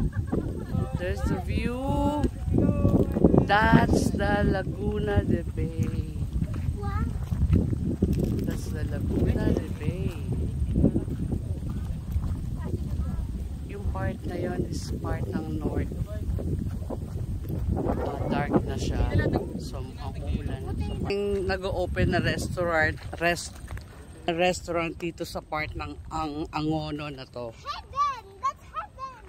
There's the view. That's the Laguna de Bay. That's the Laguna de Bay. Yung part na yon is part ng north. Dark na siya. So, ang ulan. Nag-open na restaurant dito sa part ng Angono na to. Heaven! That's heaven!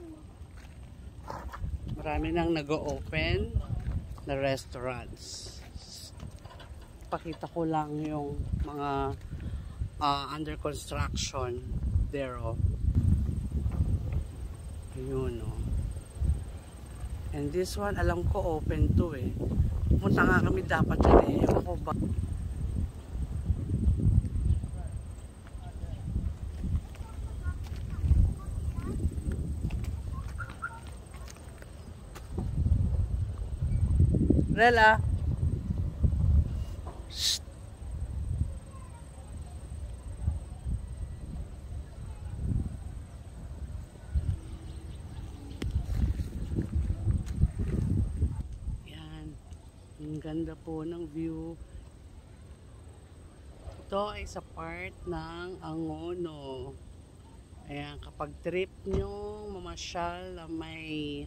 Marami nang nag-open na restaurants. Pakita ko lang yung mga under construction there, oh. Ayun, oh. And this one, alam ko open to eh. Pumunta nga kami dapat yan eh. Ewan ko ba? Rela. Shh. Yan. Ang ganda po ng view. Ito ay sa part ng Angono. Ayan, kapag trip nyo mamasyal na may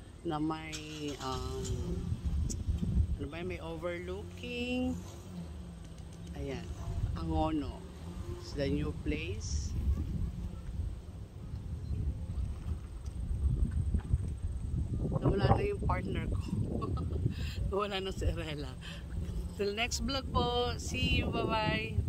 ano ba, may overlooking. Ayan, Angono. It's the new place. Nawala na yung partner ko. Nawala na si Rela. Till next vlog po. See you. Bye-bye.